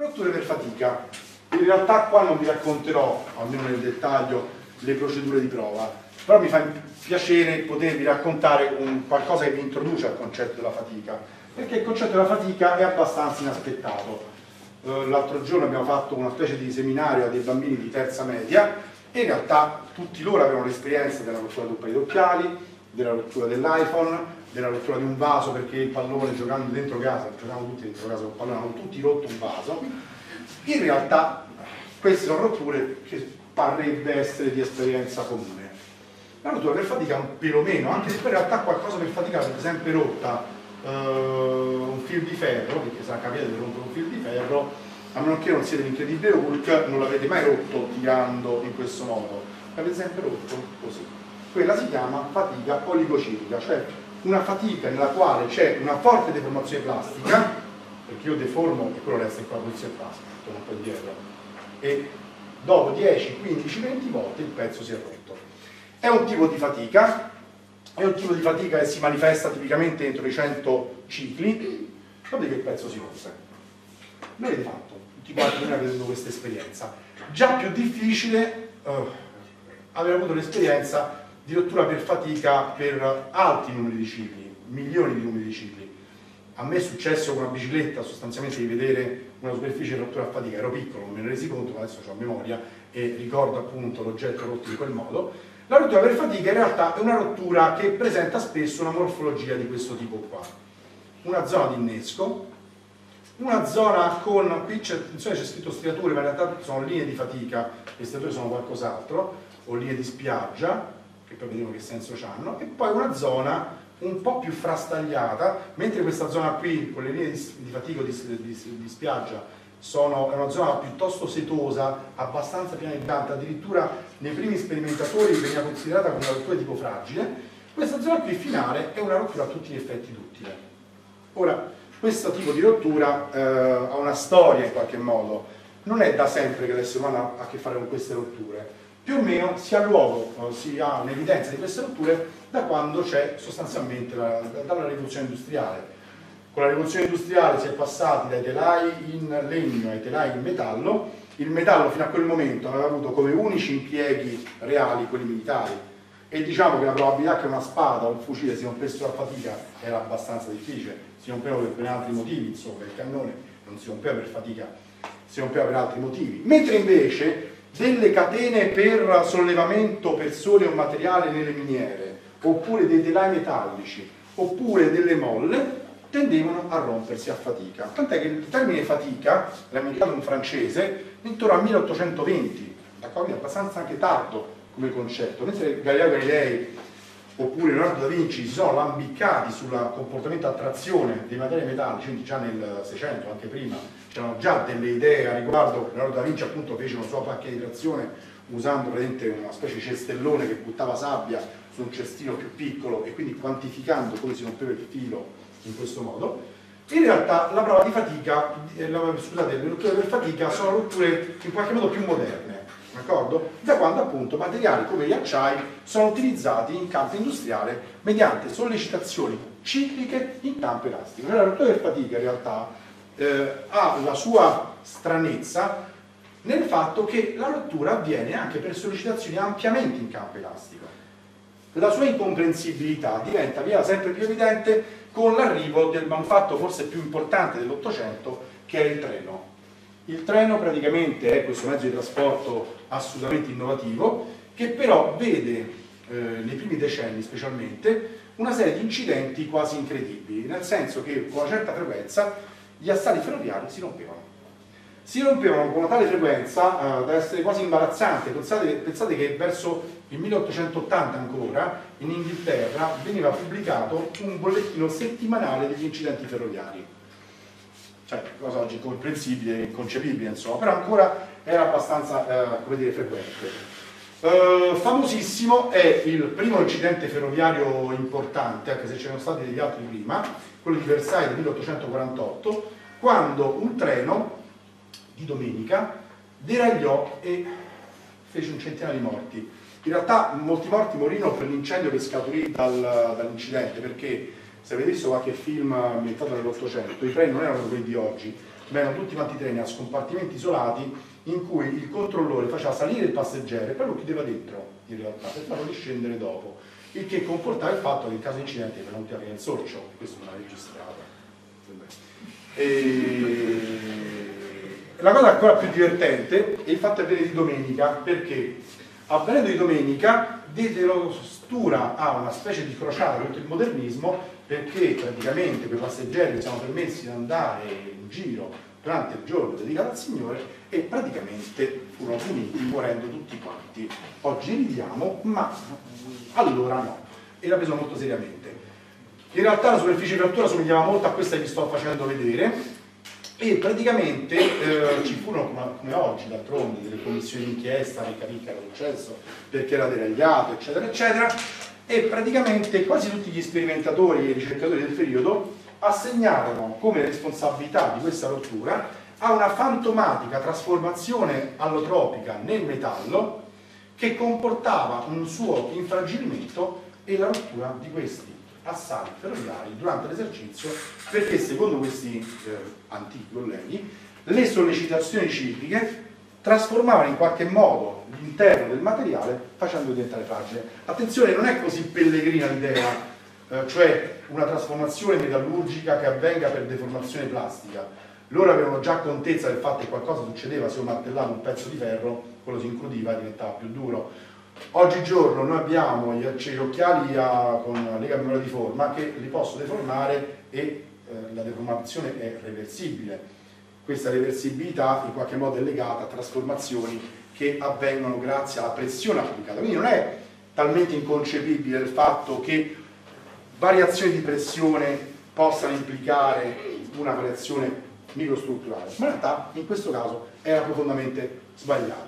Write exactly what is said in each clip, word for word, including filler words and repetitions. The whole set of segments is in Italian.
Rotture per fatica. In realtà qua non vi racconterò, almeno nel dettaglio, le procedure di prova, però mi fa piacere potervi raccontare un qualcosa che vi introduce al concetto della fatica, perché il concetto della fatica è abbastanza inaspettato. Eh, L'altro giorno abbiamo fatto una specie di seminario a dei bambini di terza media e in realtà tutti loro avevano l'esperienza della rottura di un paio di occhiali, della rottura dell'iPhone, della rottura di un vaso perché il pallone giocando dentro casa, giocavano tutti dentro casa con il pallone, hanno tutti rotto un vaso. In realtà queste sono rotture che parrebbe essere di esperienza comune. La rottura per fatica è un pelo meno, anche se poi in realtà qualcosa per fatica, per esempio rotta uh, un fil di ferro, perché sarà capitato di rompere un fil di ferro, a meno che non siete l'incredibile Hulk, non l'avete mai rotto tirando in questo modo, l'avete sempre rotto così. Quella si chiama fatica oligociclica, cioè una fatica nella quale c'è una forte deformazione plastica, perché io deformo e quello resta in quella posizione plastica, torno un po' indietro, e dopo dieci, quindici, venti volte il pezzo si è rotto. È un tipo di fatica, è un tipo di fatica che si manifesta tipicamente entro i cento cicli, dopodiché il pezzo si rompe. L'avete fatto, tutti quanti noi avete avuto questa esperienza. Già più difficile uh, aver avuto l'esperienza di rottura per fatica per alti numeri di cicli, milioni di numeri di cicli. A me è successo con una bicicletta sostanzialmente di vedere una superficie di rottura a fatica, ero piccolo, non me ne resi conto, ma adesso ho memoria e ricordo appunto l'oggetto rotto in quel modo. La rottura per fatica in realtà è una rottura che presenta spesso una morfologia di questo tipo qua. Una zona di innesco, una zona con, qui c'è scritto striature, ma in realtà sono linee di fatica, le striature sono qualcos'altro, o linee di spiaggia, che poi vediamo che senso hanno, e poi una zona un po' più frastagliata, mentre questa zona qui, con le linee di, di fatica di, di, di spiaggia, sono, è una zona piuttosto setosa, abbastanza pianeggiante, addirittura nei primi sperimentatori veniva considerata come una rottura tipo fragile. Questa zona qui finale è una rottura a tutti gli effetti duttile. Ora, questo tipo di rottura eh, ha una storia in qualche modo, non è da sempre che l'essere umano ha a che fare con queste rotture. Più o meno si ha luogo, si ha un'evidenza di queste rotture da quando c'è sostanzialmente la, dalla rivoluzione industriale. Con la rivoluzione industriale si è passati dai telai in legno ai telai in metallo. Il metallo fino a quel momento aveva avuto come unici impieghi reali quelli militari e diciamo che la probabilità che una spada o un fucile si rompessero a fatica era abbastanza difficile, si rompevano per altri motivi, insomma il cannone non si rompeva per fatica, si rompeva per altri motivi. Mentre invece delle catene per sollevamento per sole o materiale nelle miniere, oppure dei telai metallici, oppure delle molle, tendevano a rompersi a fatica. Tant'è che il termine fatica l'ha inventato un francese intorno al milleottocentoventi, d'accordo? È abbastanza anche tardo come concetto, mentre Galileo Galilei oppure Leonardo da Vinci si sono lambiccati sul comportamento a trazione dei materiali metallici, quindi già nel Seicento, anche prima, c'erano già delle idee a riguardo. Leonardo da Vinci appunto fece una sua pacchia di trazione usando praticamente una specie di cestellone che buttava sabbia su un cestino più piccolo e quindi quantificando come si rompeva il filo in questo modo. In realtà la prova di fatica, eh, la, scusate, le rotture per fatica sono rotture in qualche modo più moderne, d'accordo? Da quando appunto materiali come gli acciai sono utilizzati in campo industriale mediante sollecitazioni cicliche in campo elastico. Cioè la rottura per fatica in realtà eh, ha la sua stranezza nel fatto che la rottura avviene anche per sollecitazioni ampiamente in campo elastico. La sua incomprensibilità diventa via sempre più evidente con l'arrivo del manufatto forse più importante dell'Ottocento, che è il treno. Il treno praticamente è questo mezzo di trasporto assolutamente innovativo, che però vede eh, nei primi decenni specialmente una serie di incidenti quasi incredibili, nel senso che con una certa frequenza gli assali ferroviari si rompevano. Si rompevano con una tale frequenza eh, da essere quasi imbarazzante. Pensate, pensate che verso il milleottocentottanta ancora in Inghilterra veniva pubblicato un bollettino settimanale degli incidenti ferroviari. Cioè, cosa oggi incomprensibile, inconcepibile, insomma, però ancora era abbastanza, eh, come dire, frequente. Uh, famosissimo è il primo incidente ferroviario importante, anche se c'erano stati degli altri prima, quello di Versailles del milleottocentoquarantotto, quando un treno di domenica deragliò e fece un centinaio di morti. In realtà molti morti morirono per l'incendio che scaturì dal, dall'incidente, perché se avete visto qualche film ambientato nell'Ottocento, i treni non erano quelli di oggi, ma erano tutti quanti treni a scompartimenti isolati in cui il controllore faceva salire il passeggero e poi lo chiudeva dentro, in realtà, per farlo riscendere dopo, il che comportava il fatto che in caso di incidente per non tirare il sorcio, questo non è registrato. E... la cosa ancora più divertente è il fatto che avviene di domenica, perché avvenendo di domenica diedero stura a una specie di crociata contro il modernismo, perché praticamente quei passeggeri siamo permessi di andare in giro durante il giorno dedicato al Signore e praticamente furono puniti morendo tutti quanti. Oggi ridiamo, ma allora no, era preso molto seriamente. In realtà la superficie di frattura somigliava molto a questa che vi sto facendo vedere, e praticamente eh, ci furono, come, come oggi d'altronde, delle commissioni d'inchiesta per capire che era successo, perché era deragliato, eccetera, eccetera, e praticamente quasi tutti gli sperimentatori e ricercatori del periodo assegnarono come responsabilità di questa rottura a una fantomatica trasformazione allotropica nel metallo che comportava un suo infragilimento e la rottura di questi assali ferroviari durante l'esercizio, perché secondo questi eh, antichi colleghi le sollecitazioni cicliche trasformavano in qualche modo l'interno del materiale facendo diventare fragile. Attenzione, non è così pellegrina l'idea, eh, cioè una trasformazione metallurgica che avvenga per deformazione plastica. Loro avevano già contezza del fatto che qualcosa succedeva se io martellavo un pezzo di ferro, quello si incrudiva e diventava più duro. Oggigiorno noi abbiamo gli occhiali a, con la lega memoria di forma che li posso deformare e eh, la deformazione è reversibile. Questa reversibilità in qualche modo è legata a trasformazioni che avvengono grazie alla pressione applicata. Quindi non è talmente inconcepibile il fatto che variazioni di pressione possano implicare una variazione microstrutturale, ma in realtà in questo caso era profondamente sbagliata.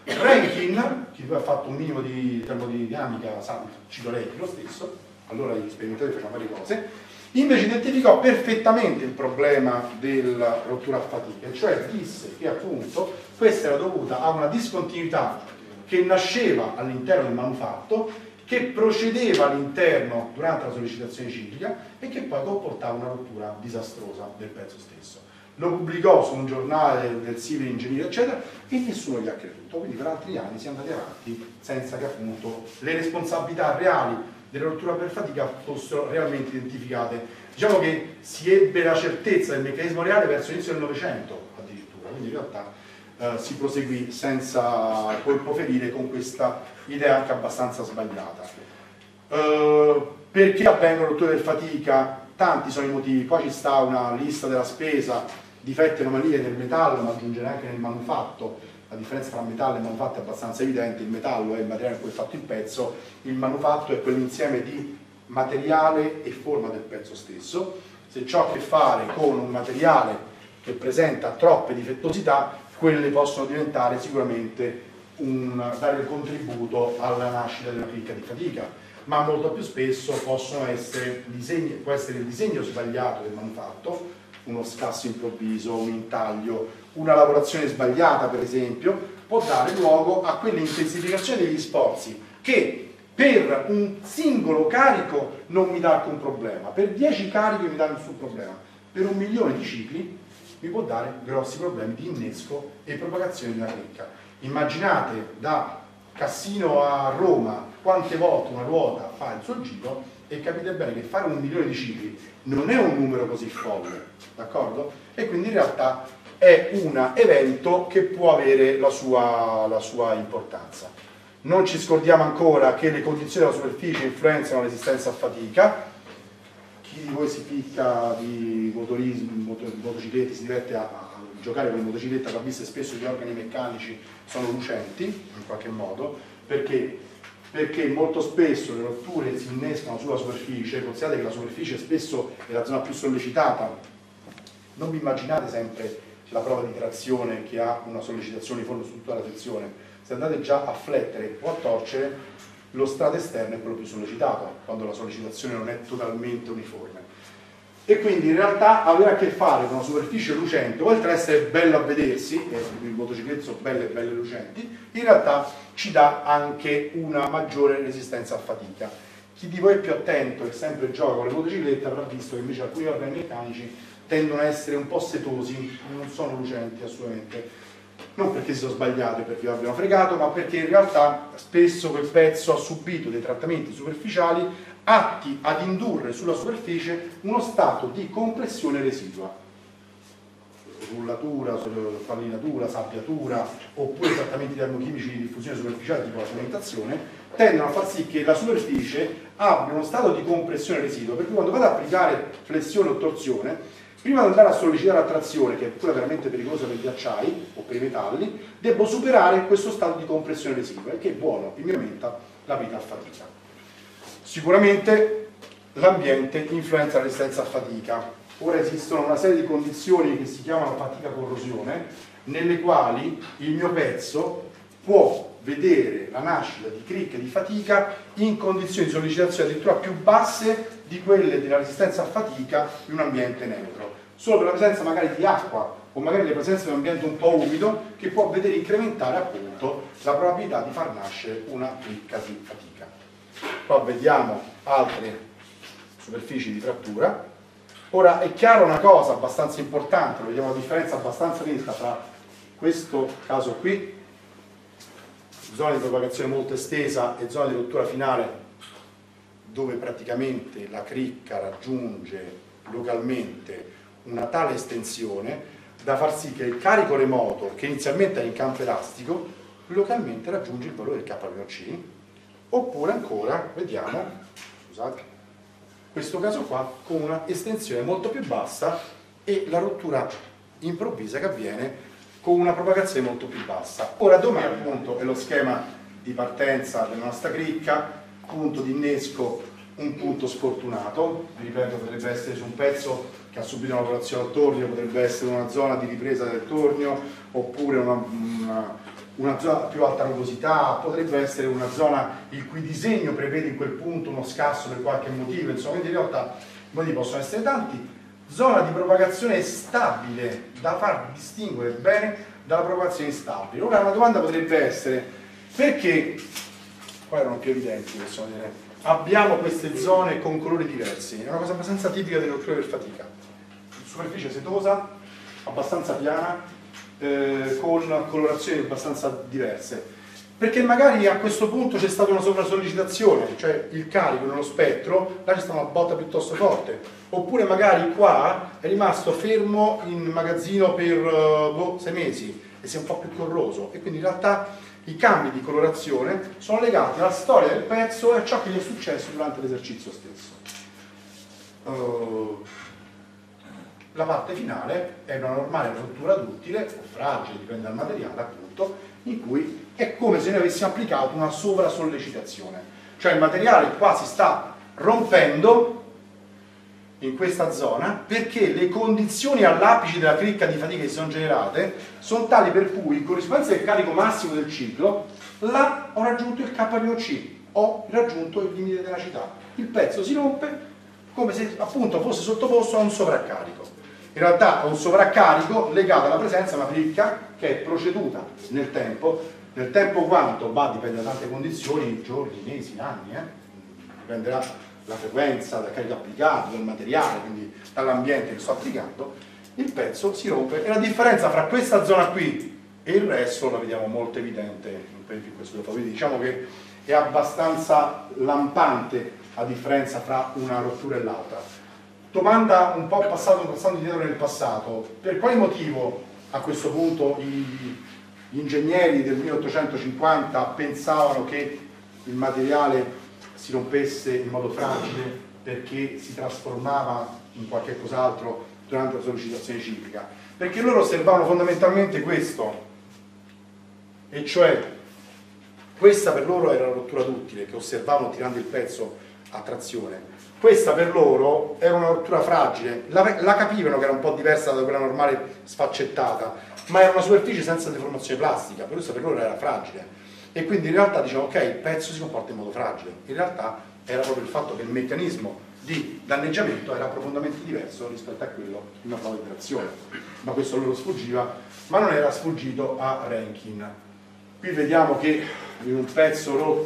Rankin, che ha fatto un minimo di termodinamica, cito lei lo stesso, allora gli sperimentatori facevano varie cose, invece identificò perfettamente il problema della rottura a fatica, cioè disse che appunto questa era dovuta a una discontinuità che nasceva all'interno del manufatto, che procedeva all'interno durante la sollecitazione ciclica e che poi comportava una rottura disastrosa del pezzo stesso. Lo pubblicò su un giornale del civil engineer eccetera e nessuno gli ha creduto, quindi per altri anni si è andati avanti senza che appunto le responsabilità reali della rottura per fatica fossero realmente identificate. Diciamo che si ebbe la certezza del meccanismo reale verso l'inizio del Novecento addirittura, quindi in realtà eh, si proseguì senza colpo ferire con questa idea anche abbastanza sbagliata. Eh, perché avvengono rotture per fatica? Tanti sono i motivi, qua ci sta una lista della spesa, difetti e anomalie del metallo, ma aggiungere anche nel manufatto. La differenza tra metallo e manufatto è abbastanza evidente: il metallo è il materiale in cui è fatto il pezzo, il manufatto è quell'insieme di materiale e forma del pezzo stesso. Se ciò ha a che fare con un materiale che presenta troppe difettosità, quelle possono diventare sicuramente un, dare il contributo alla nascita della cricca di fatica, ma molto più spesso possono essere disegni, può essere il disegno sbagliato del manufatto, uno scasso improvviso, un intaglio, una lavorazione sbagliata per esempio, può dare luogo a quell'intensificazione degli sforzi che per un singolo carico non mi dà alcun problema, per dieci carichi mi dà nessun problema, per un milione di cicli mi può dare grossi problemi di innesco e propagazione di una cricca. Immaginate da Cassino a Roma quante volte una ruota fa il suo giro e capite bene che fare un milione di cicli non è un numero così folle, d'accordo? E quindi in realtà è un evento che può avere la sua, la sua importanza. Non ci scordiamo ancora che le condizioni della superficie influenzano l'esistenza a fatica. Chi di voi si picca di motorismo, moto, motocicletti, si diverte a, a giocare con le motociclette, avrà visto spesso gli organi meccanici sono lucenti in qualche modo, perché? Perché molto spesso le rotture si innescano sulla superficie. Considerate che la superficie spesso è la zona più sollecitata. Non vi immaginate sempre la prova di trazione che ha una sollecitazione uniforme su tutta la sezione. Se andate già a flettere o a torcere, lo strato esterno è quello più sollecitato, quando la sollecitazione non è totalmente uniforme. E quindi in realtà avere a che fare con una superficie lucente, oltre ad essere bello a vedersi, e i motocicletti sono belle e belle lucenti, in realtà ci dà anche una maggiore resistenza a fatica. Chi di voi è più attento e sempre gioca con le motociclette avrà visto che invece alcuni organi meccanici tendono a essere un po' setosi, non sono lucenti assolutamente. Non perché si sono sbagliati o perché vi abbiano fregato, ma perché in realtà spesso quel pezzo ha subito dei trattamenti superficiali atti ad indurre sulla superficie uno stato di compressione residua. Rullatura, fallinatura, sabbiatura, oppure trattamenti termochimici di diffusione superficiale tipo la cementazione, tendono a far sì che la superficie abbia uno stato di compressione residua, per cui quando vado ad applicare flessione o torsione, prima di andare a sollecitare la trazione, che è pure veramente pericolosa per gli acciai o per i metalli, devo superare questo stato di compressione residua, il che è buono e mi aumenta la vita a fatica. Sicuramente l'ambiente influenza la resistenza a fatica. Ora esistono una serie di condizioni che si chiamano fatica corrosione, nelle quali il mio pezzo può vedere la nascita di cricche di fatica in condizioni di sollecitazione addirittura più basse di quelle della resistenza a fatica in un ambiente neutro, solo per la presenza magari di acqua o magari la presenza di un ambiente un po' umido che può vedere incrementare appunto la probabilità di far nascere una cricca di fatica. Qua vediamo altre superfici di frattura. Ora è chiaro una cosa abbastanza importante, vediamo una differenza abbastanza netta tra questo caso qui, zona di propagazione molto estesa, e zona di rottura finale, dove praticamente la cricca raggiunge localmente una tale estensione da far sì che il carico remoto, che inizialmente è in campo elastico, localmente raggiunge il valore del K meno C, oppure ancora, vediamo, scusate, questo caso qua con una estensione molto più bassa e la rottura improvvisa che avviene con una propagazione molto più bassa. Ora domani appunto è lo schema di partenza della nostra cricca, punto di innesco un punto sfortunato, vi ripeto potrebbe essere su un pezzo che ha subito una lavorazione al tornio, potrebbe essere una zona di ripresa del tornio, oppure una, una una zona più alta rugosità, potrebbe essere una zona il cui disegno prevede in quel punto uno scasso per qualche motivo, insomma, quindi in realtà i motivi possono essere tanti. Zona di propagazione stabile, da far distinguere bene dalla propagazione instabile. Ora una domanda potrebbe essere: perché, qua erano più evidenti, possiamo dire, abbiamo queste zone con colori diversi? È una cosa abbastanza tipica delle rotture per fatica. Superficie setosa, abbastanza piana, Eh, con colorazioni abbastanza diverse, perché magari a questo punto c'è stata una sovrasollecitazione, cioè il carico nello spettro, là c'è stata una botta piuttosto forte, oppure magari qua è rimasto fermo in magazzino per uh, boh, sei mesi e si è un po' più corroso, e quindi in realtà i cambi di colorazione sono legati alla storia del pezzo e a ciò che gli è successo durante l'esercizio stesso. Uh, La parte finale è una normale rottura duttile o fragile, dipende dal materiale appunto, in cui è come se noi avessimo applicato una sovrasollecitazione, cioè il materiale qua si sta rompendo in questa zona perché le condizioni all'apice della cricca di fatica che si sono generate sono tali per cui in corrispondenza del carico massimo del ciclo là ho raggiunto il K meno C, ho raggiunto il limite di tenacità, il pezzo si rompe come se appunto fosse sottoposto a un sovraccarico. In realtà è un sovraccarico legato alla presenza di una cricca che è proceduta nel tempo, nel tempo quanto va, dipende da tante condizioni, giorni, mesi, anni, eh? Dipenderà dalla frequenza, dal carico applicato, dal materiale, quindi dall'ambiente che sto applicando, il pezzo si rompe e la differenza fra questa zona qui e il resto la vediamo molto evidente in questo video. Quindi diciamo che è abbastanza lampante la differenza fra una rottura e l'altra. Domanda un po' passato, passando indietro nel passato: per quale motivo a questo punto gli ingegneri del milleottocentocinquanta pensavano che il materiale si rompesse in modo fragile perché si trasformava in qualche cos'altro durante la sollecitazione ciclica? Perché loro osservavano fondamentalmente questo, e cioè questa per loro era la rottura duttile che osservavano tirando il pezzo a trazione. Questa per loro era una rottura fragile, la, la capivano che era un po' diversa da quella normale sfaccettata, ma era una superficie senza deformazione plastica, per questo per loro era fragile. E quindi in realtà diciamo ok, il pezzo si comporta in modo fragile. In realtà era proprio il fatto che il meccanismo di danneggiamento era profondamente diverso rispetto a quello di una prova di trazione. Ma questo loro sfuggiva, ma non era sfuggito a Rankine. Qui vediamo che in un pezzo rotto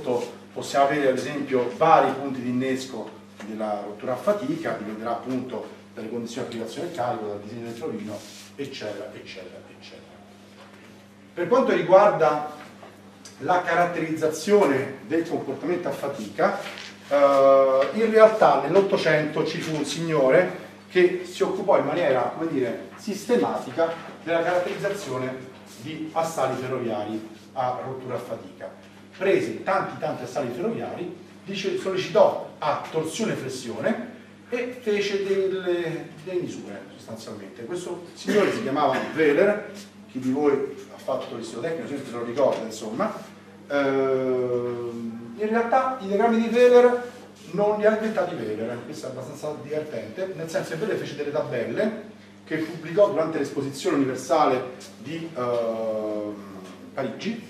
possiamo avere ad esempio vari punti di innesco della rottura a fatica, dipenderà appunto dalle condizioni di applicazione del carico, dal disegno del provino, eccetera, eccetera, eccetera. Per quanto riguarda la caratterizzazione del comportamento a fatica, eh, in realtà nell'Ottocento ci fu un signore che si occupò in maniera, come dire, sistematica della caratterizzazione di assali ferroviari a rottura a fatica. Prese tanti tanti assali ferroviari, dice, sollecitò a torsione e flessione e fece delle, delle misure sostanzialmente. Questo signore si chiamava Wöhler, chi di voi ha fatto l'istituto tecnico sempre lo ricorda, insomma. Ehm, in realtà i diagrammi di Wöhler non li ha inventati Wöhler, questo è abbastanza divertente, nel senso che Wöhler fece delle tabelle che pubblicò durante l'esposizione universale di uh, Parigi.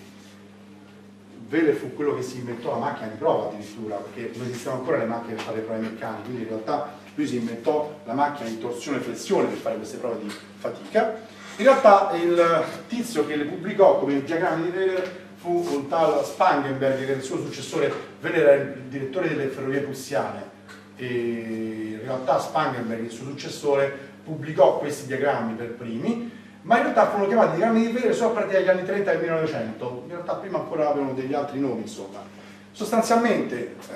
Wöhler fu quello che si inventò la macchina di prova addirittura, perché non esistevano ancora le macchine per fare le prove meccaniche, quindi in realtà lui si inventò la macchina di torsione e flessione per fare queste prove di fatica. In realtà il tizio che le pubblicò come diagrammi di Wöhler fu un tal Spangenberg, che era il suo successore. Wöhler era il direttore delle ferrovie prussiane e in realtà Spangenberg, il suo successore, pubblicò questi diagrammi per primi, ma in realtà furono chiamati diagrammi di Wöhler solo a partire dagli anni trenta del millenovecento. In realtà prima ancora avevano degli altri nomi, insomma. Sostanzialmente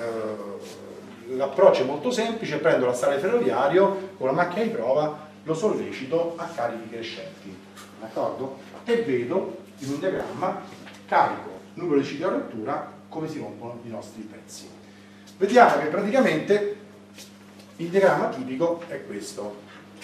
eh, l'approccio è molto semplice: prendo l'assale ferroviario con la macchina di prova, lo sollecito a carichi crescenti, d'accordo? E vedo in un diagramma carico, numero di cicli a rottura, come si rompono i nostri pezzi. Vediamo che praticamente il diagramma tipico è questo,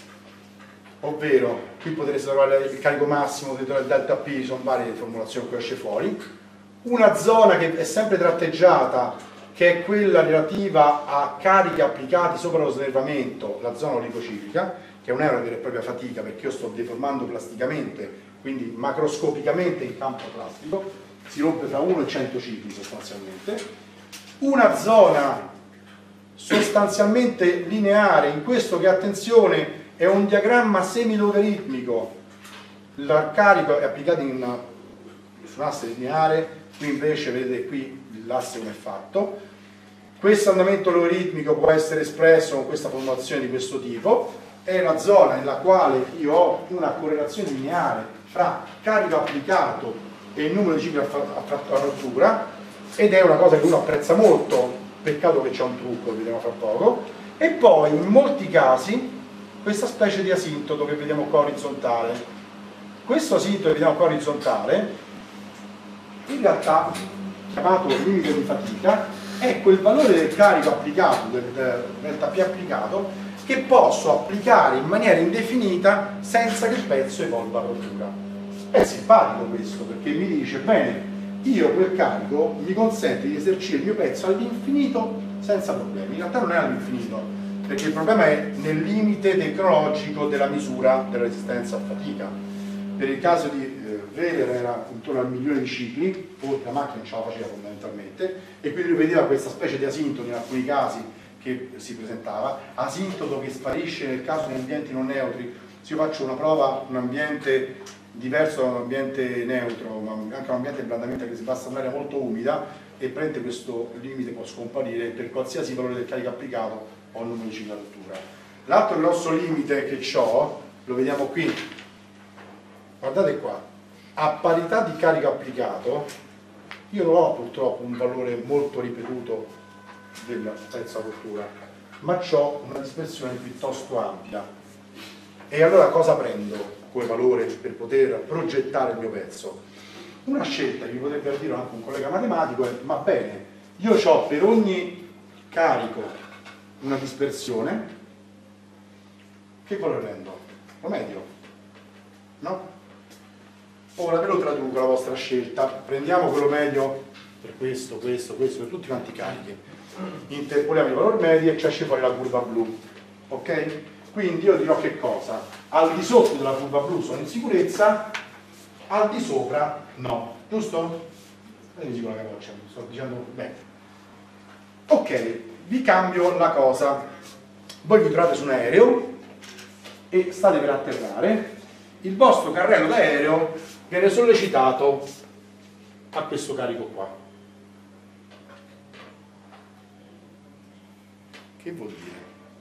ovvero qui potreste trovare il carico massimo del delta P, sono varie formulazioni che esce fuori, una zona che è sempre tratteggiata, che è quella relativa a carichi applicati sopra lo snervamento, la zona oligociclica, che non è una vera e propria fatica perché io sto deformando plasticamente, quindi macroscopicamente in campo plastico, si rompe tra uno e cento cicli sostanzialmente. Una zona sostanzialmente lineare, in questo che, attenzione, è un diagramma semilogaritmico, il carico è applicato in una, su un asse lineare, qui invece vedete qui l'asse come è fatto. Questo andamento logaritmico può essere espresso con questa formulazione di questo tipo, è la zona nella quale io ho una correlazione lineare fra carico applicato e il numero di cicli a, a rottura, ed è una cosa che uno apprezza molto, peccato che c'è un trucco, lo vedremo fra poco. E poi in molti casi questa specie di asintoto che vediamo qua orizzontale. Questo asintoto che vediamo qua orizzontale, in realtà chiamato limite di fatica, è quel valore del carico applicato, del delta P applicato, che posso applicare in maniera indefinita senza che il pezzo evolva a rottura. È simpatico questo, perché mi dice, bene, io quel carico mi consente di esercire il mio pezzo all'infinito senza problemi. In realtà non è all'infinito, perché il problema è nel limite tecnologico della misura della resistenza a fatica. Per il caso di eh, Wöhler era intorno al milione di cicli, poi la macchina non ce la faceva fondamentalmente, e quindi lui vedeva questa specie di asintoto in alcuni casi che si presentava, asintoto che sparisce nel caso di ambienti non neutri. Se io faccio una prova un ambiente diverso da un ambiente neutro, ma anche un ambiente blandamente che si basta un'aria molto umida, e prende questo limite può scomparire per qualsiasi valore del carico applicato o il numero di cicli a rottura. L'altro grosso limite che ho, lo vediamo qui, guardate qua, a parità di carico applicato io non ho purtroppo un valore molto ripetuto del pezzo a rottura, ma ho una dispersione piuttosto ampia. E allora cosa prendo come valore per poter progettare il mio pezzo? Una scelta che mi potrebbe dire anche un collega matematico è: ma bene, io ho per ogni carico una dispersione, che valore prendo? Lo medio, no? Ora ve lo traduco la vostra scelta, prendiamo quello medio per questo, questo, questo, per tutti quanti i carichi, interpoliamo il valore medio e ci esce fuori la curva blu, ok? Quindi io dirò che cosa? Al di sotto della curva blu sono in sicurezza, al di sopra no, giusto? Vedete dico la capoccia, sto dicendo bene. Ok, vi cambio la cosa. Voi vi trovate su un aereo e state per atterrare, il vostro carrello d'aereo viene sollecitato a questo carico qua. Che vuol dire?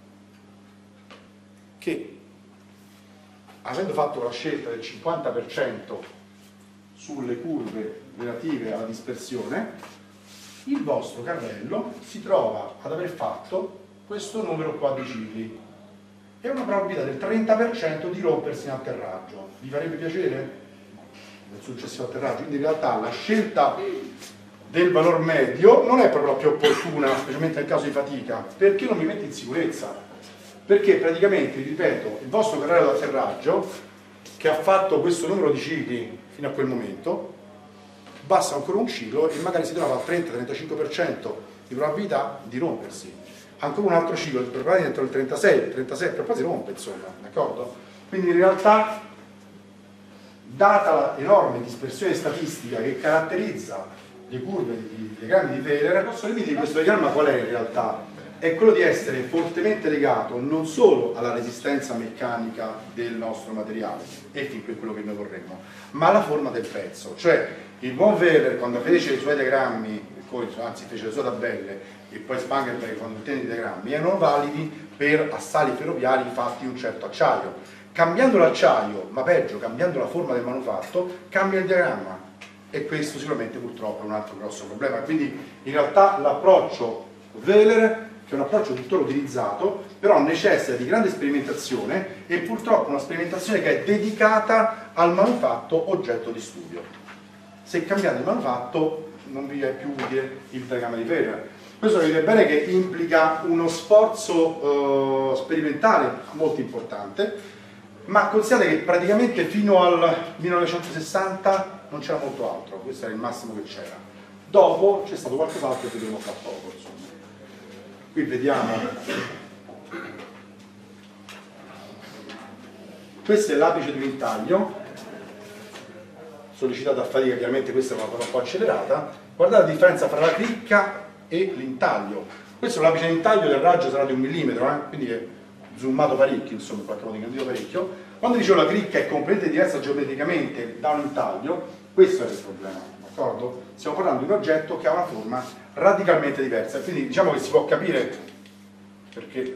Che avendo fatto la scelta del cinquanta per cento sulle curve relative alla dispersione, il vostro carrello si trova ad aver fatto questo numero qua di cicli e una probabilità del trenta per cento di rompersi in atterraggio. Vi farebbe piacere? Nel successivo atterraggio. Quindi in realtà la scelta del valor medio non è proprio la più opportuna, specialmente nel caso di fatica, perché non mi mette in sicurezza. Perché praticamente, ripeto, il vostro carrello d'atterraggio, che ha fatto questo numero di cicli fino a quel momento, basta ancora un ciclo e magari si trova al trenta trentacinque per cento di probabilità di rompersi. Ancora un altro ciclo, preparati dentro il trentasei, trentasei, per poi si rompe, insomma, d'accordo? Quindi in realtà, data l'enorme dispersione statistica che caratterizza le curve di diagrammi di Taylor, il nostro limite di questo diagramma qual è in realtà? È quello di essere fortemente legato non solo alla resistenza meccanica del nostro materiale, e fin qui quello che noi vorremmo, ma alla forma del pezzo. Cioè, il buon Weber, quando fece i suoi diagrammi, anzi fece le sue tabelle, e poi Spangenberg quando ottenne i diagrammi, erano validi per assali ferroviari fatti in un certo acciaio. Cambiando l'acciaio, ma peggio, cambiando la forma del manufatto, cambia il diagramma. E questo sicuramente purtroppo è un altro grosso problema. Quindi in realtà l'approccio Wheeler, che è un approccio tuttora utilizzato, però necessita di grande sperimentazione e purtroppo una sperimentazione che è dedicata al manufatto oggetto di studio. Se cambiate il manufatto non vi è più utile il diagramma di Wheeler. Questo vedete bene che implica uno sforzo eh, sperimentale molto importante, ma considerate che praticamente fino al millenovecentosessanta non c'era molto altro, questo era il massimo che c'era. Dopo c'è stato qualcos'altro che vedremo fra poco, insomma. Qui vediamo, questo è l'apice di un intaglio, sollecitato a fatica, chiaramente questa è una cosa un po' accelerata. Guardate la differenza fra la cricca e l'intaglio. Questo è l'apice di intaglio del raggio sarà di un millimetro, eh? Quindi è zoomato parecchio, insomma, in qualche modo ingrandito parecchio. Quando dicevo la cricca è completamente diversa geometricamente da un intaglio, questo è il problema, d'accordo? Stiamo parlando di un oggetto che ha una forma radicalmente diversa, e quindi diciamo che si può capire perché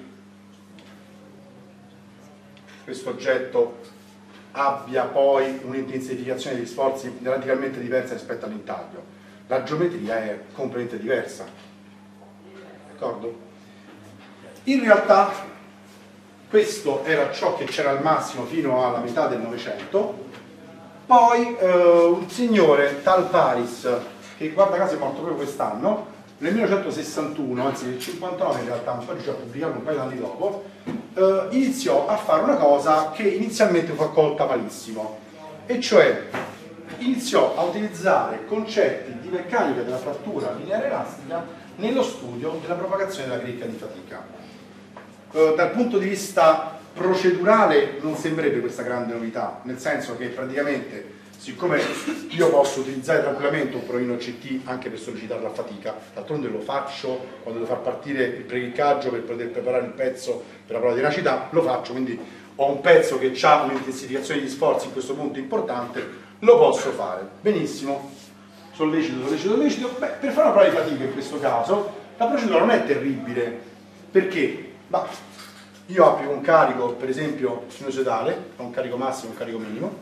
questo oggetto abbia poi un'intensificazione degli sforzi radicalmente diversa rispetto all'intaglio. La geometria è completamente diversa, d'accordo? In realtà questo era ciò che c'era al massimo fino alla metà del Novecento. Poi eh, un signore, tal Paris, che guarda caso è morto proprio quest'anno, nel millenovecentosessantuno, anzi nel cinquantanove in realtà, poi riuscì a pubblicarlo un paio di anni dopo, eh, iniziò a fare una cosa che inizialmente fu accolta malissimo, e cioè iniziò a utilizzare concetti di meccanica della frattura lineare elastica nello studio della propagazione della cricca di fatica. Eh, dal punto di vista procedurale non sembrerebbe questa grande novità, nel senso che praticamente, siccome io posso utilizzare tranquillamente un provino C T anche per sollecitare la fatica, d'altronde lo faccio quando devo far partire il precliccaggio per poter preparare il pezzo per la prova di tenacità, lo faccio, quindi ho un pezzo che ha un'intensificazione di sforzi in questo punto importante, lo posso fare. Benissimo, sollecito, sollecito, sollecito. Beh, per fare una prova di fatica in questo caso la procedura non è terribile, perché bah, io applico un carico, per esempio sinusoidale, un carico massimo e un carico minimo,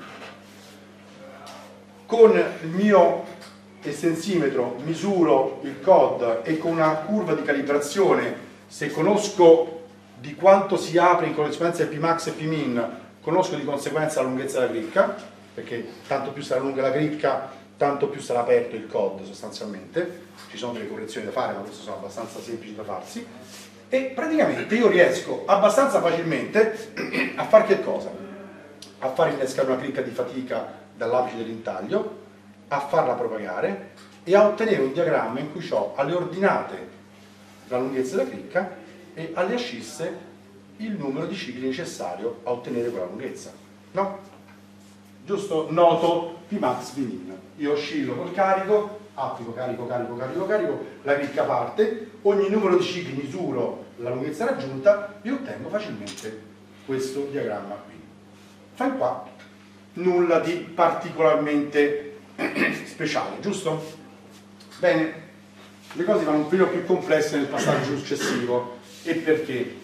con il mio estensimetro misuro il C O D e con una curva di calibrazione, se conosco di quanto si apre in corrispondenza P max e P min, conosco di conseguenza la lunghezza della cricca, perché tanto più sarà lunga la cricca, tanto più sarà aperto il C O D sostanzialmente. Ci sono delle correzioni da fare, ma queste sono abbastanza semplici da farsi. E praticamente io riesco abbastanza facilmente a fare che cosa? A far innescare una cricca di fatica dall'apice dell'intaglio, a farla propagare e a ottenere un diagramma in cui ho alle ordinate la lunghezza della cricca e alle ascisse il numero di cicli necessario a ottenere quella lunghezza. No? Giusto? Noto P max, P min. Io oscillo col carico, applico carico, carico, carico, carico, la cricca parte, ogni numero di cicli misuro la lunghezza raggiunta e ottengo facilmente questo diagramma qui. Fai qua nulla di particolarmente speciale, giusto? Bene, le cose vanno un po' più complesse nel passaggio successivo. E perché?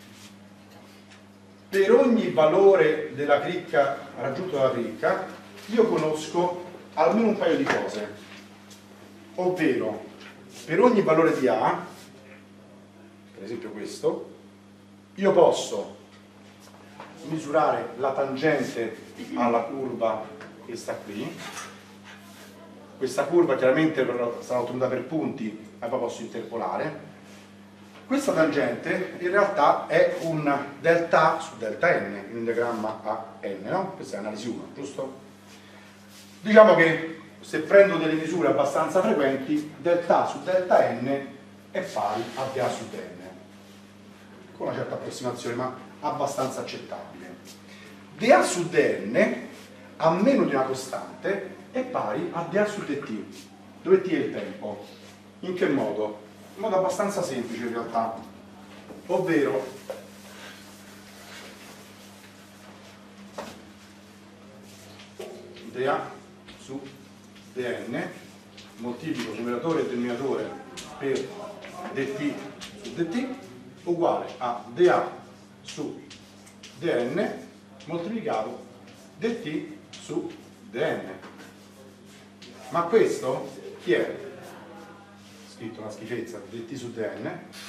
Per ogni valore della cricca raggiunto dalla cricca, io conosco almeno un paio di cose, ovvero per ogni valore di A, per esempio questo, io posso misurare la tangente alla curva che sta qui. Questa curva chiaramente sarà ottenuta per punti, ma poi posso interpolare. Questa tangente in realtà è un delta A su delta n, in un diagramma a n, no? Questa è analisi uno, giusto? Diciamo che se prendo delle misure abbastanza frequenti, delta A su delta n è pari a dA su dn, con una certa approssimazione, ma abbastanza accettabile. dA su dn, a meno di una costante, è pari a dA su dt, dove t è il tempo. In che modo? In modo abbastanza semplice in realtà, ovvero dA su dn moltiplico numeratore e denominatore per dt su dt uguale a dA su dn moltiplicato dt su dn. Ma questo chi è? Scritto una schifezza, dt su dn.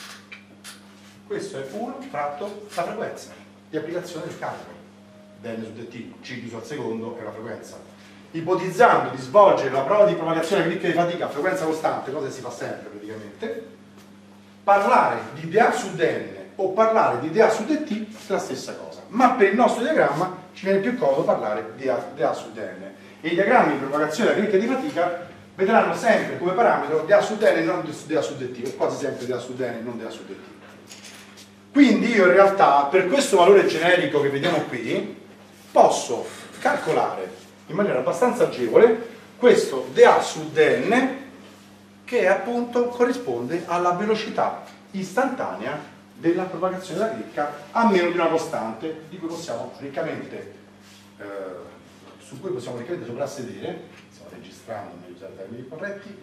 Questo è uno fratto la frequenza di applicazione del carico, dn su dt, c chiuso al secondo è la frequenza. Ipotizzando di svolgere la prova di propagazione cricca di fatica a frequenza costante, cosa che si fa sempre praticamente, parlare di dA su dn o parlare di dA su dt è la stessa cosa, ma per il nostro diagramma ci viene più comodo parlare di dA su dn. E i diagrammi di propagazione della cricca di fatica vedranno sempre come parametro dA su dn e non dA su dt, o quasi sempre dA su dn e non dA su dt. Quindi io in realtà per questo valore generico che vediamo qui posso calcolare in maniera abbastanza agevole questo dA su dn, che appunto corrisponde alla velocità istantanea della propagazione della cricca a meno di una costante di cui possiamo riccamente eh, su cui possiamo riccamente soprassedere, stiamo registrando, meglio usare i termini corretti,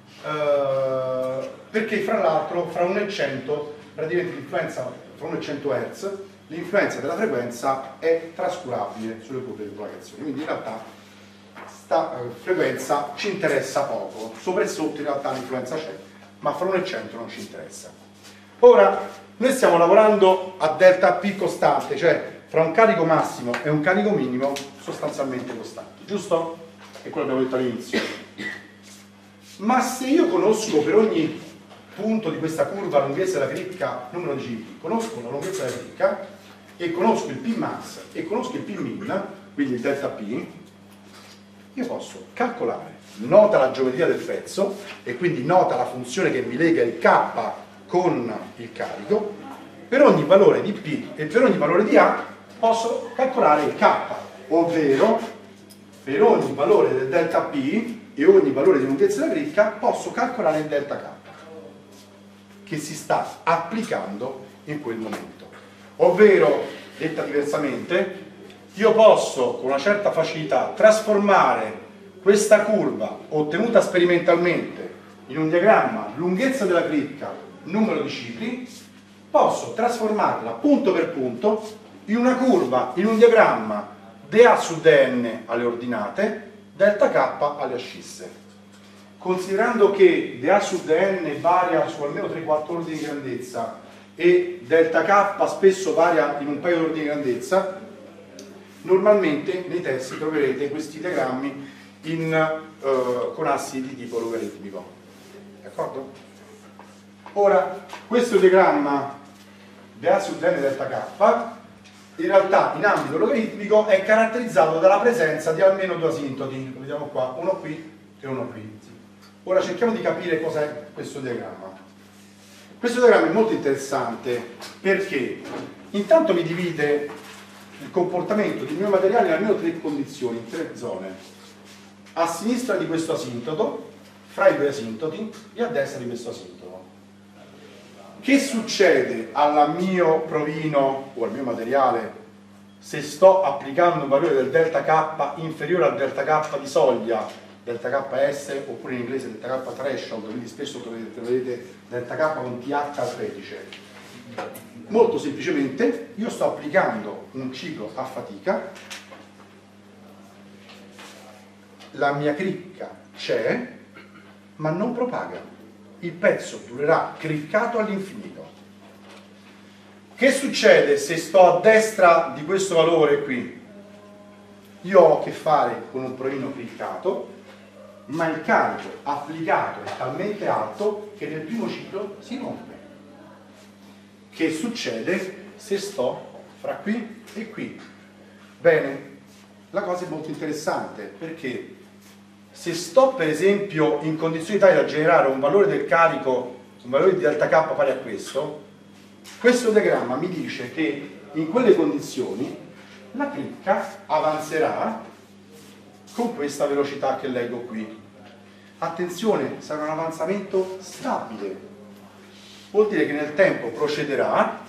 eh, perché fra l'altro fra uno e cento praticamente l'influenza fra uno e cento hertz l'influenza della frequenza è trascurabile sulle curve di propagazione, quindi in realtà sta eh, frequenza ci interessa poco, sopra e sotto in realtà l'influenza c'è, ma fra uno e cento non ci interessa. Ora, noi stiamo lavorando a delta P costante, cioè fra un carico massimo e un carico minimo sostanzialmente costanti, giusto? E quello abbiamo detto all'inizio. Ma se io conosco per ogni punto di questa curva lunghezza della cricca, numero di cicli, conosco la lunghezza della cricca e conosco il P max e conosco il P min, quindi il delta P, io posso calcolare, nota la geometria del pezzo e quindi nota la funzione che mi lega il K con il carico, per ogni valore di P e per ogni valore di A posso calcolare il K, ovvero per ogni valore del delta P e ogni valore di lunghezza della cricca posso calcolare il delta K che si sta applicando in quel momento. Ovvero, detta diversamente, io posso con una certa facilità trasformare questa curva ottenuta sperimentalmente in un diagramma lunghezza della cricca, numero di cicli, posso trasformarla punto per punto in una curva, in un diagramma dA su dn alle ordinate, delta K alle ascisse. Considerando che dA su dn varia su almeno tre quattro ordini di grandezza e delta K spesso varia in un paio di ordini di grandezza, normalmente nei testi troverete questi diagrammi in, eh, con assi di tipo logaritmico. D'accordo? Ora, questo diagramma dA su dn delta K in realtà in ambito logaritmico è caratterizzato dalla presenza di almeno due asintoti, lo vediamo qua, uno qui e uno qui. Ora cerchiamo di capire cos'è questo diagramma. Questo diagramma è molto interessante perché intanto mi divide il comportamento del mio materiale in almeno tre condizioni, in tre zone. A sinistra di questo asintoto, fra i due asintoti e a destra di questo asintoto. Che succede al mio provino o al mio materiale se sto applicando un valore del delta K inferiore al delta K di soglia, delta K S oppure in inglese delta K threshold, quindi spesso vedete delta K con T H al tredici. Molto semplicemente io sto applicando un ciclo a fatica, la mia cricca c'è, ma non propaga. Il pezzo durerà criccato all'infinito. Che succede se sto a destra di questo valore qui? Io ho a che fare con un provino criccato, ma il carico applicato è talmente alto che nel primo ciclo si rompe. Che succede se sto fra qui e qui? Bene, la cosa è molto interessante, perché se sto per esempio in condizioni tali da generare un valore del carico, un valore di delta K pari a questo, questo diagramma mi dice che in quelle condizioni la cricca avanzerà con questa velocità che leggo qui. Attenzione, sarà un avanzamento stabile. Vuol dire che nel tempo procederà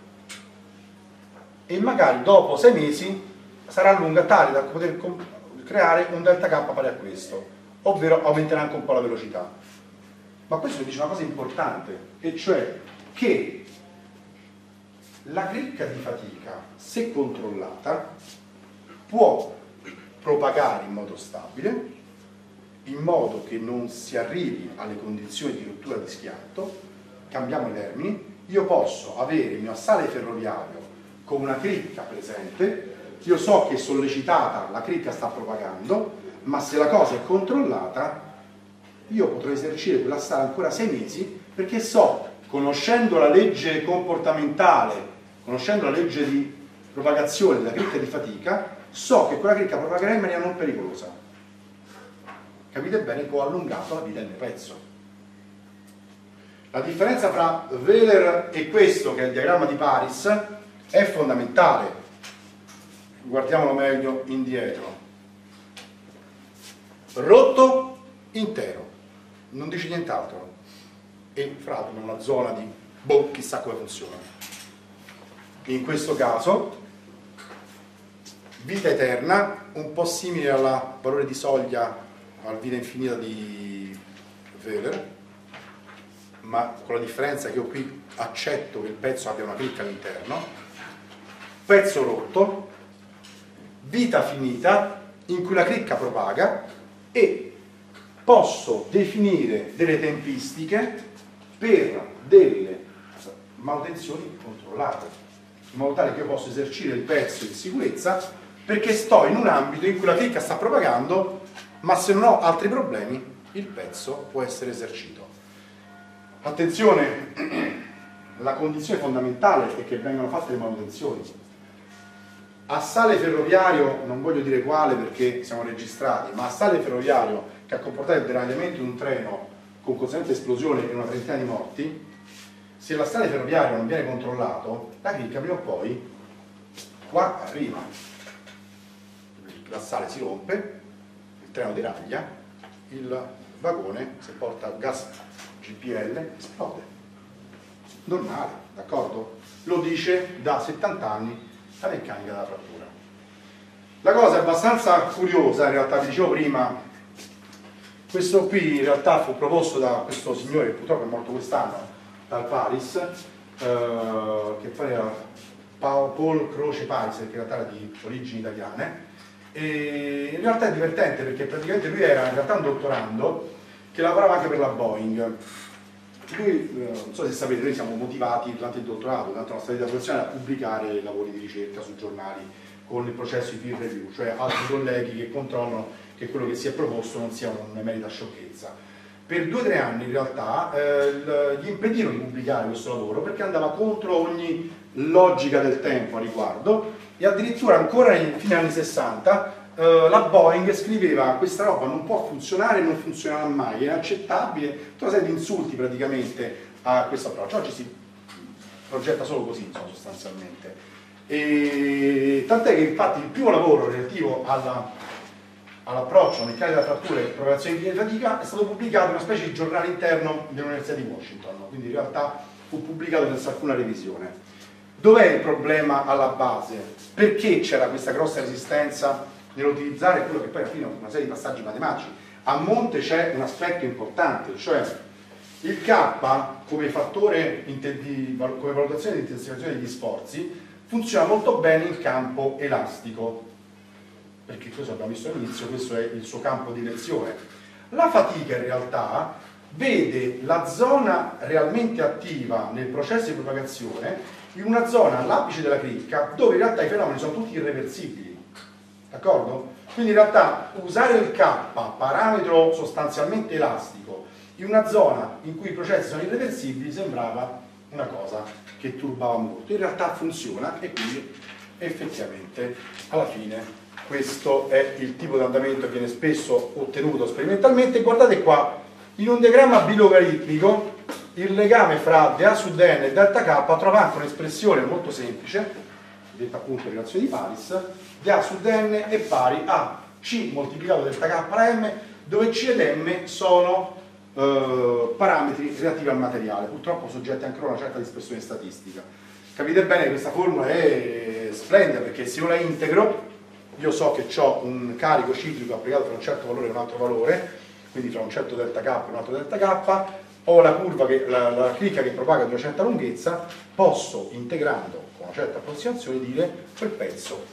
e magari dopo sei mesi sarà lunga tale da poter creare un delta K pari a questo, ovvero aumenterà anche un po' la velocità. Ma questo dice una cosa importante, e cioè che la cricca di fatica, se controllata, può propagare in modo stabile, in modo che non si arrivi alle condizioni di rottura di schianto. Cambiamo i termini, io posso avere il mio assale ferroviario con una cricca presente, io so che sollecitata la cricca sta propagando, ma se la cosa è controllata io potrò esercire quell'assale ancora sei mesi, perché so, conoscendo la legge comportamentale, conoscendo la legge di propagazione della cricca di fatica, so che quella cricca propagherà in maniera non pericolosa. Capite bene che ho allungato la vita del mio pezzo. La differenza tra Wheeler e questo, che è il diagramma di Paris, è fondamentale. Guardiamolo meglio indietro. Rotto intero, non dice nient'altro. E fra l'altro in una zona di boh, chissà come funziona. In questo caso, vita eterna, un po' simile al valore di soglia, alla vita infinita di Wheeler, ma con la differenza che io qui accetto che il pezzo abbia una cricca all'interno. Pezzo rotto, vita finita in cui la cricca propaga, e posso definire delle tempistiche per delle manutenzioni controllate, in modo tale che io posso esercire il pezzo in sicurezza, perché sto in un ambito in cui la cricca sta propagando, ma se non ho altri problemi il pezzo può essere esercito. Attenzione, la condizione fondamentale è che vengano fatte le manutenzioni. Assale ferroviario, non voglio dire quale perché siamo registrati, ma assale ferroviario che ha comportato il deragliamento di un treno con conseguente esplosione e una trentina di morti, se l'assale ferroviario non viene controllato, la cricca prima o poi qua arriva. L'assale si rompe, il treno deraglia, il vagone, se porta gas G P L, esplode. Normale, d'accordo? Lo dice da settanta anni la meccanica della frattura. La cosa è abbastanza curiosa, in realtà vi dicevo prima, questo qui in realtà fu proposto da questo signore che purtroppo è morto quest'anno, dal Paris, eh, che poi era Paul Croce Paris, che in realtà era di origini italiane, e in realtà è divertente perché praticamente lui era in realtà un dottorando che lavorava anche per la Boeing. Lui, eh, non so se sapete, noi siamo motivati durante il dottorato, durante la nostra vita professionale, a pubblicare lavori di ricerca su giornali con il processo di peer review, cioè altri colleghi che controllano che quello che si è proposto non sia un'emerita sciocchezza. Per due o tre anni in realtà eh, gli impedirono di pubblicare questo lavoro perché andava contro ogni logica del tempo a riguardo, e addirittura ancora in fine anni sessanta Uh, la Boeing scriveva: questa roba non può funzionare, non funzionerà mai, è inaccettabile, tutta una serie di insulti praticamente a questo approccio. Oggi si progetta solo così, insomma, sostanzialmente. E tant'è che infatti il primo lavoro relativo all'approccio alla meccanica della frattura e propagazione di fatica è stato pubblicato in una specie di giornale interno dell'Università di Washington, quindi in realtà fu pubblicato senza alcuna revisione. Dov'è il problema alla base? Perché c'era questa grossa resistenza nell'utilizzare quello che poi alla fine è una serie di passaggi matematici? A monte c'è un aspetto importante, cioè Il K come fattore di, come valutazione di intensificazione degli sforzi funziona molto bene in campo elastico, perché questo abbiamo visto all'inizio, questo è il suo campo di direzione. La fatica in realtà vede la zona realmente attiva nel processo di propagazione in una zona all'apice della cricca dove in realtà i fenomeni sono tutti irreversibili, d'accordo? Quindi in realtà usare il K, parametro sostanzialmente elastico, in una zona in cui i processi sono irreversibili sembrava una cosa che turbava molto. In realtà funziona e quindi effettivamente alla fine questo è il tipo di andamento che viene spesso ottenuto sperimentalmente. Guardate qua, in un diagramma bilogaritmico il legame fra dA su dN e delta K trova anche un'espressione molto semplice, detta appunto relazione di Paris. dA su dN è pari a C moltiplicato delta K alla M, dove C ed M sono eh, parametri relativi al materiale, purtroppo soggetti ancora a una certa dispersione statistica. Capite bene che questa formula è splendida, perché se io la integro io so che ho un carico ciclico applicato fra un certo valore e un altro valore, quindi fra un certo delta K e un altro delta K, ho la curva, che, la, la cricca che propaga di una certa lunghezza, posso, integrando con una certa approssimazione, dire quel pezzo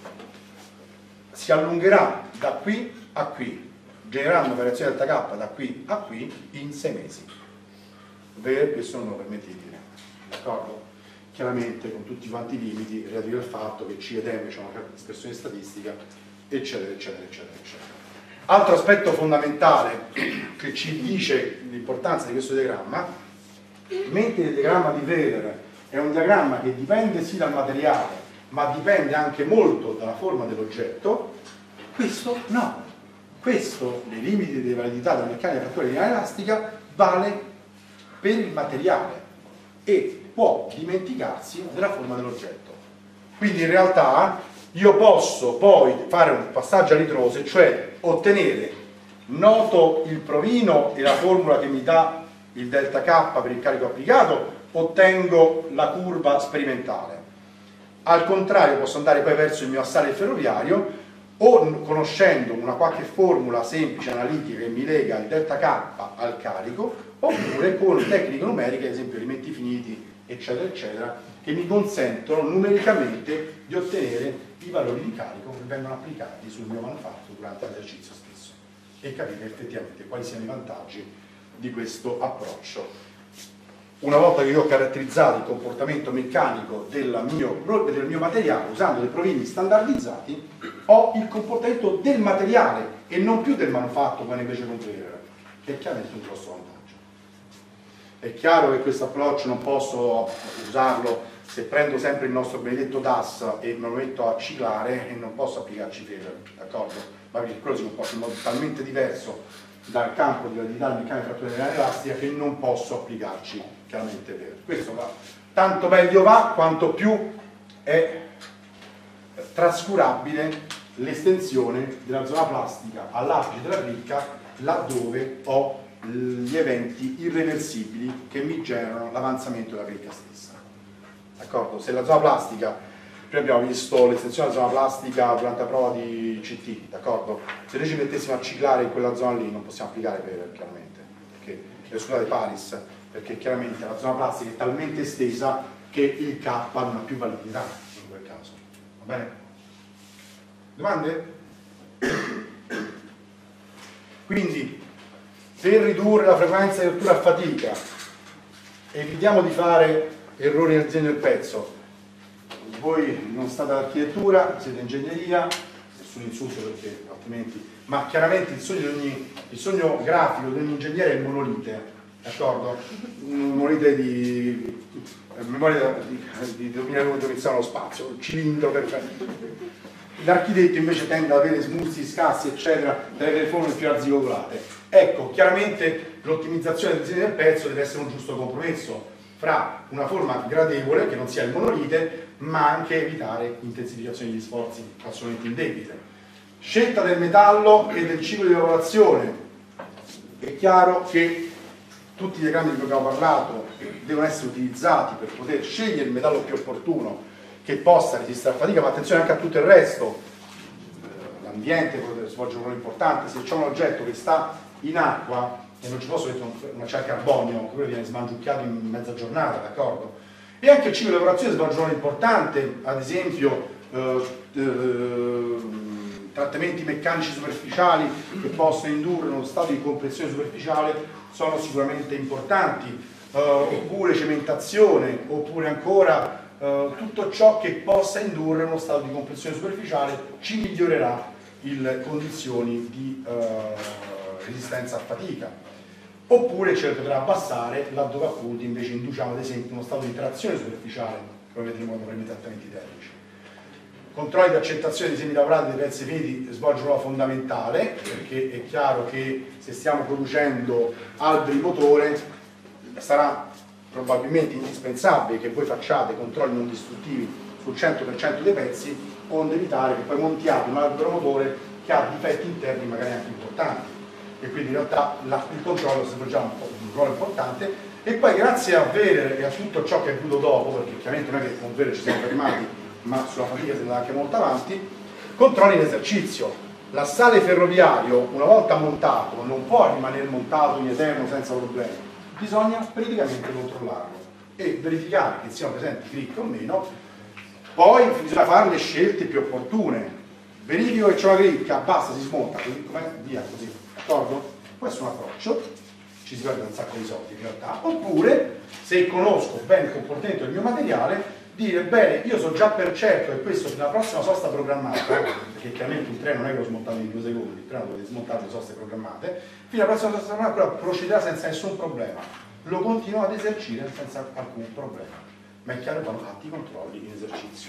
si allungherà da qui a qui, generando variazione delta K da qui a qui in sei mesi. Vero? Questo non lo permette di dire, d'accordo? Chiaramente con tutti quanti i limiti relativi al fatto che C ed M c'è una certa dispersione statistica, eccetera, eccetera, eccetera, eccetera. Altro aspetto fondamentale che ci dice l'importanza di questo diagramma, mentre il diagramma di Wheeler è un diagramma che dipende sì dal materiale, ma dipende anche molto dalla forma dell'oggetto, questo no. Questo, nei limiti di validità della meccanica frattura lineare elastica, vale per il materiale e può dimenticarsi della forma dell'oggetto. Quindi in realtà io posso poi fare un passaggio a ritroso, cioè ottenere, noto il provino e la formula che mi dà il delta K per il carico applicato, ottengo la curva sperimentale. Al contrario posso andare poi verso il mio assale ferroviario, o conoscendo una qualche formula semplice analitica che mi lega il delta K al carico, oppure con tecniche numeriche, ad esempio elementi finiti, eccetera, eccetera, che mi consentono numericamente di ottenere i valori di carico che vengono applicati sul mio manufatto durante l'esercizio stesso e capire effettivamente quali siano i vantaggi di questo approccio. Una volta che io ho caratterizzato il comportamento meccanico del mio, del mio materiale usando dei provini standardizzati, ho il comportamento del materiale e non più del manufatto, come invece con Wheeler, che è chiaramente un grosso vantaggio. È chiaro che questo approccio non posso usarlo se prendo sempre il nostro benedetto D A S e me lo metto a ciclare e non posso applicarci Wheeler, d'accordo? Ma perché quello si comporta in modo talmente diverso dal campo di validità di meccanica frattura lineare elastica che non posso applicarci chiaramente Wheeler. Questo va, tanto meglio va quanto più è trascurabile l'estensione della zona plastica all'apice della cricca, laddove ho gli eventi irreversibili che mi generano l'avanzamento della cricca stessa. D'accordo? Se la zona plastica, prima abbiamo visto l'estensione della zona plastica durante la prova di C T, d'accordo? Se noi ci mettessimo a ciclare in quella zona lì non possiamo applicare per chiaramente, perché, eh, scusate, Paris, perché chiaramente la zona plastica è talmente estesa che il K non ha più validità in quel caso. Va bene? Domande? Quindi, per ridurre la frequenza di rottura a fatica, evitiamo di fare errori nel disegno del pezzo. Voi non state all'architettura, siete ingegneria, nessun insulto perché altrimenti, ma chiaramente il sogno, di ogni, il sogno grafico di ogni ingegnere è il monolite, d'accordo? Un monolite di memoria di, di duemiladieci lo spazio, il cilindro perfetto. L'architetto invece tende ad avere smuzzi, scassi, eccetera, da avere forme più arzigogolate. Ecco, chiaramente l'ottimizzazione del disegno del pezzo deve essere un giusto compromesso fra una forma gradevole, che non sia il monolite, ma anche evitare intensificazioni degli sforzi assolutamente indebite. Scelta del metallo e del ciclo di lavorazione. È chiaro che tutti i diagrammi di cui abbiamo parlato devono essere utilizzati per poter scegliere il metallo più opportuno che possa resistere alla fatica, ma attenzione anche a tutto il resto. L'ambiente può svolgere un ruolo importante. Se c'è un oggetto che sta in acqua e non ci posso mettere una acciaio al carbonio, quello viene smangiucchiato in mezza giornata, d'accordo? E anche il ciclo di lavorazione svolge un ruolo importante, ad esempio eh, eh, trattamenti meccanici superficiali che possono indurre uno stato di compressione superficiale sono sicuramente importanti, eh, oppure cementazione, oppure ancora eh, tutto ciò che possa indurre uno stato di compressione superficiale ci migliorerà le condizioni di eh, resistenza a fatica. Oppure ce le potrà abbassare laddove appunto invece induciamo ad esempio uno stato di trazione superficiale, come vedremo dopo i trattamenti termici. Controlli di accettazione dei semi lavorati dei pezzi finiti svolge un ruolo fondamentale, perché è chiaro che se stiamo producendo alberi motore sarà probabilmente indispensabile che voi facciate controlli non distruttivi sul cento per cento dei pezzi, onde evitare che poi montiate un albero motore che ha difetti interni magari anche importanti. E quindi in realtà la, il controllo svolge un, un ruolo importante, e poi grazie a Veder e a tutto ciò che è venuto dopo, perché chiaramente non è che con Veder ci siamo fermati, ma sulla fatica si è andata anche molto avanti, controlli in esercizio. L'assale ferroviario, una volta montato, non può rimanere montato in eterno senza problemi, bisogna periodicamente controllarlo e verificare che siano presenti cricche o meno. Poi bisogna fare le scelte più opportune. Verifico che c'è una cricca, basta, si smonta, così com'è, via, così. D'accordo? Questo è un approccio, ci si perde un sacco di soldi in realtà. Oppure, se conosco bene il comportamento del mio materiale, dire bene, io so già per certo che questo fino alla prossima sosta programmata, perché chiaramente un treno non è che lo smontate in due secondi, il treno lo dovete smontare le soste programmate, fino alla prossima sosta programmata procederà senza nessun problema, lo continuo ad esercitare senza alcun problema, ma è chiaro che vanno fatti i controlli in esercizio.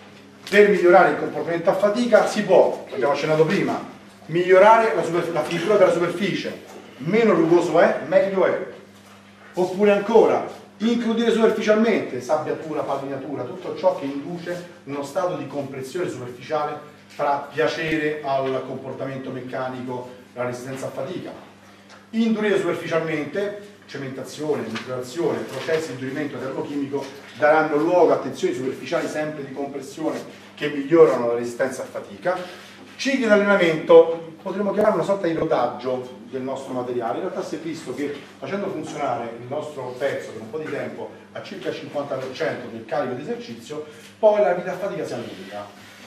Per migliorare il comportamento a fatica si può, abbiamo accennato prima, migliorare la, la finitura della superficie, meno rugoso è, meglio è. Oppure ancora, includere superficialmente sabbiatura, pallinatura, tutto ciò che induce uno stato di compressione superficiale fra piacere al comportamento meccanico, la resistenza a fatica. Indurire superficialmente, cementazione, niturazione, processi di indurimento termochimico daranno luogo a tensioni superficiali sempre di compressione che migliorano la resistenza a fatica. Cicli di allenamento potremmo chiamare una sorta di rodaggio del nostro materiale. In realtà si è visto che facendo funzionare il nostro pezzo per un po' di tempo a circa il cinquanta per cento del carico di esercizio, poi la vita a fatica si allunga.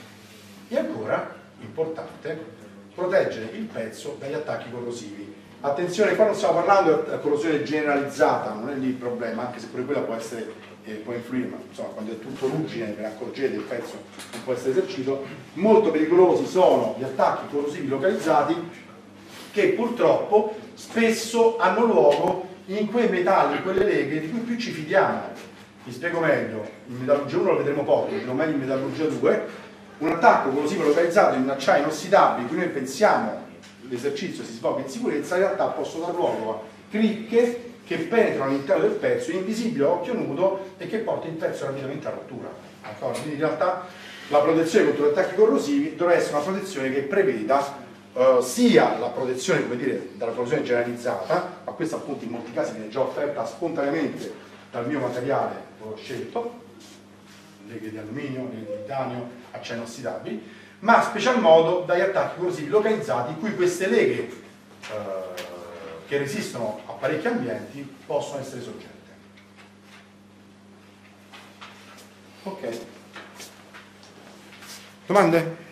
E ancora, importante, proteggere il pezzo dagli attacchi corrosivi. Attenzione, qua non stiamo parlando di corrosione generalizzata, non è lì il problema, anche se pure quella può essere eh, può influire, ma insomma quando è tutto ruggine ve ne accorgete, il pezzo non può essere esercito. Molto pericolosi sono gli attacchi corrosivi localizzati, che purtroppo spesso hanno luogo in quei metalli, in quelle leghe di cui più ci fidiamo. Vi spiego meglio, in metallurgia uno lo vedremo poco, vedremo meglio in metallurgia due. Un attacco corrosivo localizzato in un acciaio inossidabile, cui noi pensiamo l'esercizio si svolga in sicurezza, in realtà possono dar luogo a cricche che penetrano all'interno del pezzo, invisibili a occhio nudo, e che portano il pezzo rapidamente a rottura. Quindi in realtà la protezione contro gli attacchi corrosivi dovrà essere una protezione che preveda Uh, sia la protezione, come dire, dalla corrosione generalizzata, ma questa appunto in molti casi viene già offerta spontaneamente dal mio materiale che ho scelto, leghe di alluminio, leghe di titanio, acciai inossidabili, ma special modo dagli attacchi corrosivi localizzati, in cui queste leghe uh, che resistono a parecchi ambienti possono essere soggette. Ok? Domande?